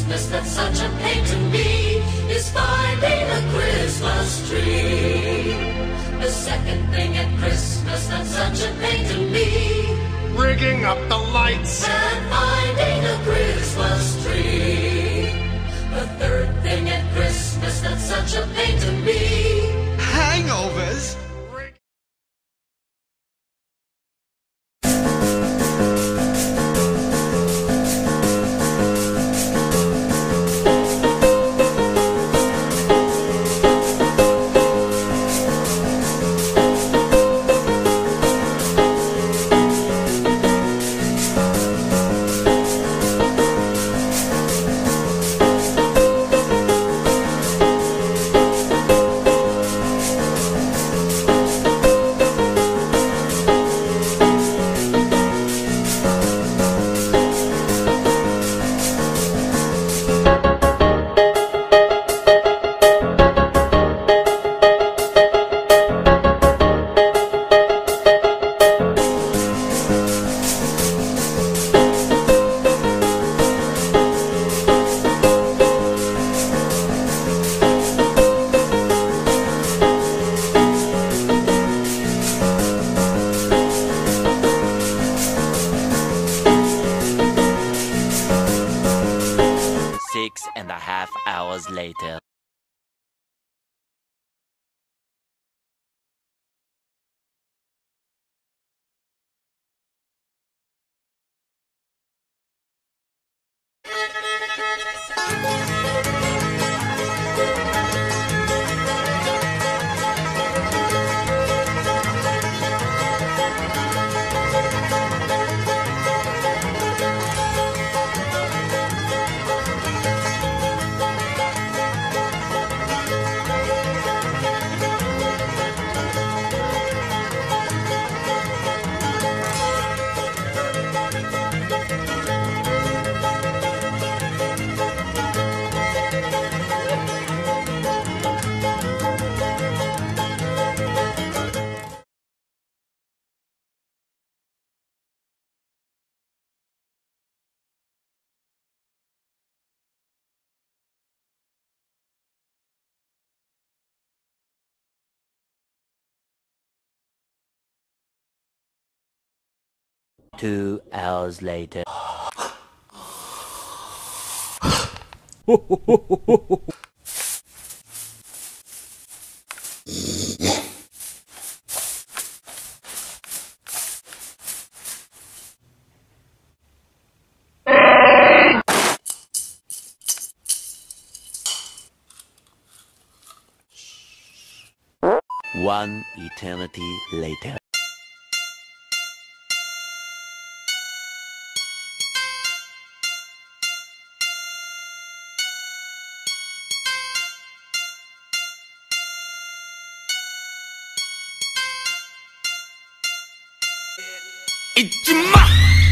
Christmas that's such a pain to me is finding a Christmas tree. The second thing at Christmas that's such a pain to me, rigging up the lights and finding a Christmas tree. The third thing at Christmas that's such a pain to me, hangovers. 6.5 hours later. Two hours later. One eternity later. Ichima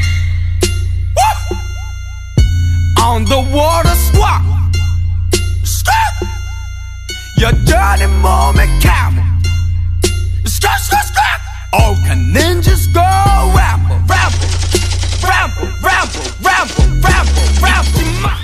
on the water squawk. Your dirty moment camel. Skirt, skirt, skirt. Oh, can ninjas go ramble, ramble, ramble, ramble, ramble, ramble, ramble.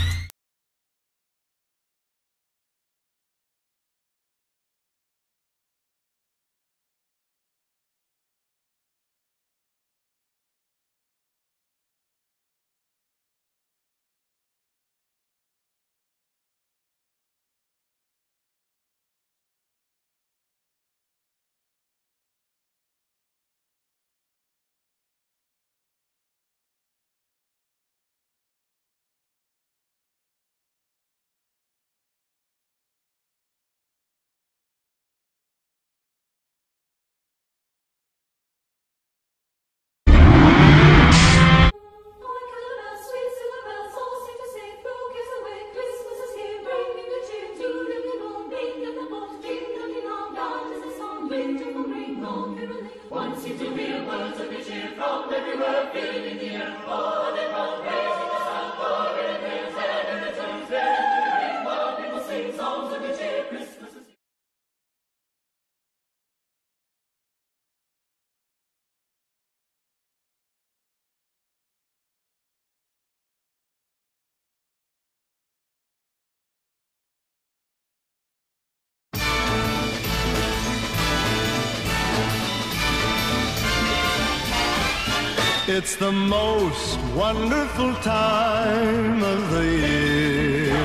It's the most wonderful time of the year,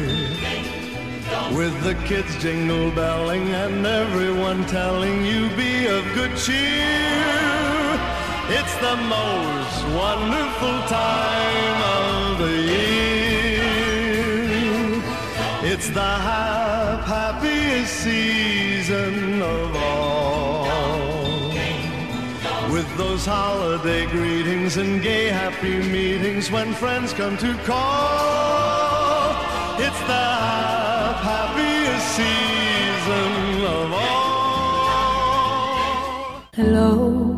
with the kids jingle belling and everyone telling you be of good cheer. It's the most wonderful time of the year. It's the happiest season of all, with those holiday greetings and gay happy meetings when friends come to call. It's the happiest season of all. Hello,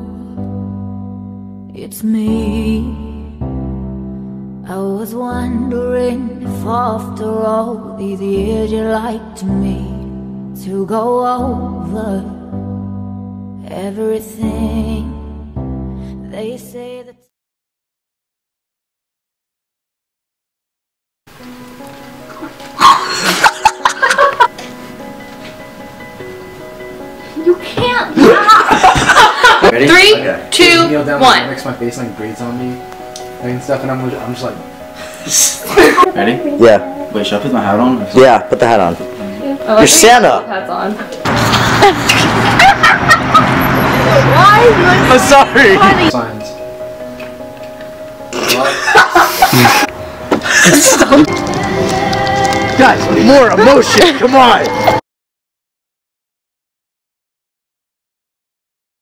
it's me. I was wondering if after all these years you'd like to me to go over everything. They say that you can't laugh. Ready? 3, Okay. 2, Kneel down, 1. Makes my face like breathes on me and stuff, and I'm just like. Ready? Yeah. Wait, should I put my hat on? Yeah, put the hat on. Oh, You're Santa! Hats on. I'm sorry! Signs. Guys, more emotion, come on!